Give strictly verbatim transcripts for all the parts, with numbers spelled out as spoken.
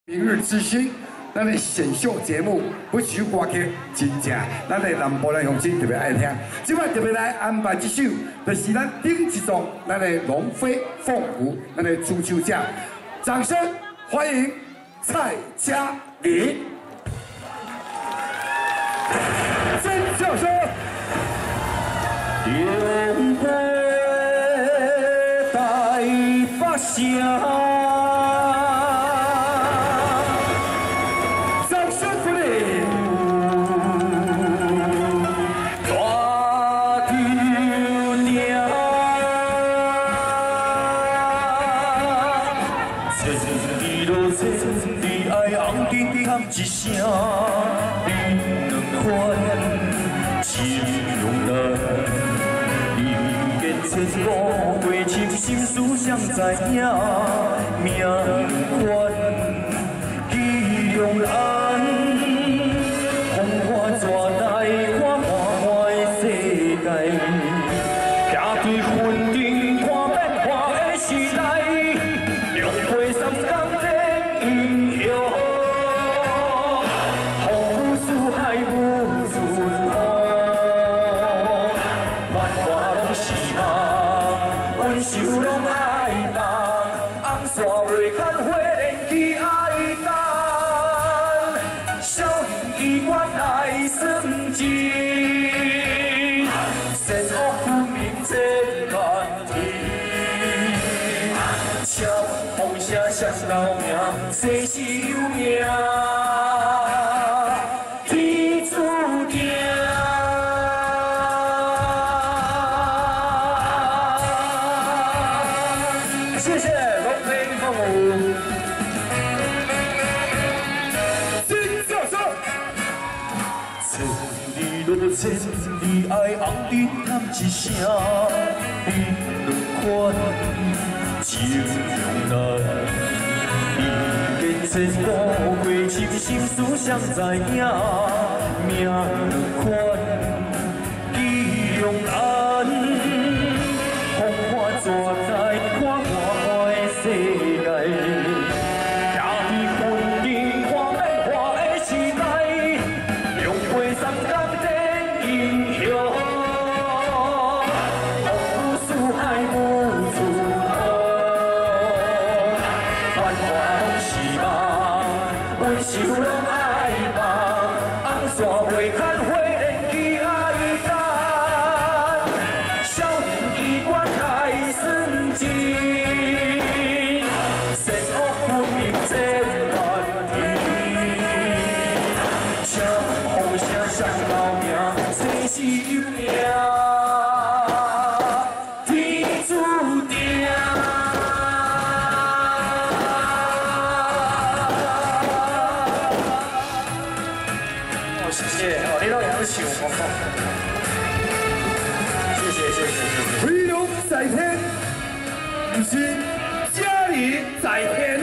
明日之星，咱的选秀节目不首歌曲，真正咱的南部人乡亲特别爱听。今晚特别来安排这首，就是咱顶一组咱的龙飞凤舞，咱的主唱者，掌声欢迎蔡嘉玲。真叫声。 龙飞大发声。 一声你两款情浓浓，你见千古过情心事谁知影？命款意用难，风花怎来看看我的世界？行伫云顶看变化的时代，两杯三江这英雄。 手拢爱动，红线袂牵花莲去爱等，少年医院来算钱，善恶分明千万天，请风声谁留名，世事有命。 谢谢龙飞凤舞，真叫声。千里路，千里爱，红尘叹一声，你两款情浓难。你见千古过情心事谁知影？命两款意用难，风花怎在看？ 世界，行伫云顶看变化的时代，两杯三江这英雄，风雨四海无处逃，繁华拢是梦，阮手拢爱放，红线袂牵花莲去爱等，少年医院来算钱。 世事有命，天注定。哦，谢谢，哦，你老杨笑我。谢谢谢谢谢谢。 飞龙在天，不是家里在天。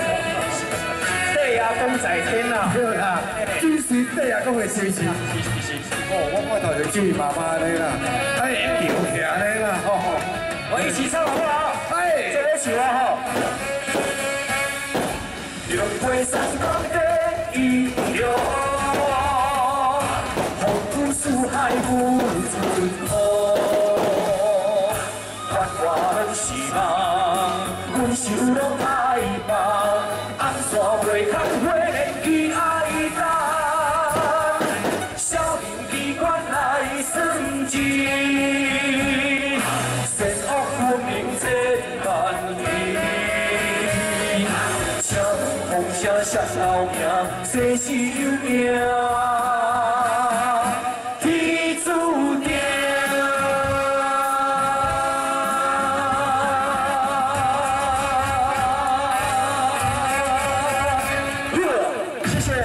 对呀，公在天呐。 对啦，真是对呀，讲的真是。 哦，我看到就注意妈妈嘞啦，哎，调起来啦，吼吼， 我一起唱好不好？哎，这边起来哈。两杯三江的英雄，风雨四海无存空，繁华拢是梦，阮手拢爱放，红线袂牵花莲去爱等。 算钱，善恶分明千万天，请风声谁留名，世事有命，天注定。谢谢，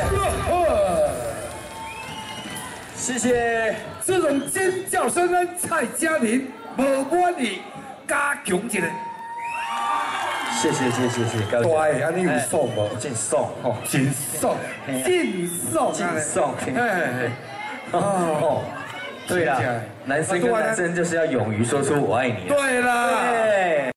谢谢。 这种尖叫声呢，蔡嘉玲无满意，加强一下。 谢谢谢谢谢谢，高对，安尼有爽无？ 真爽哦，真爽，真爽， 真爽。 哎， 哦，对啦，男生跟男生就是要勇于说出我爱你。 对啦。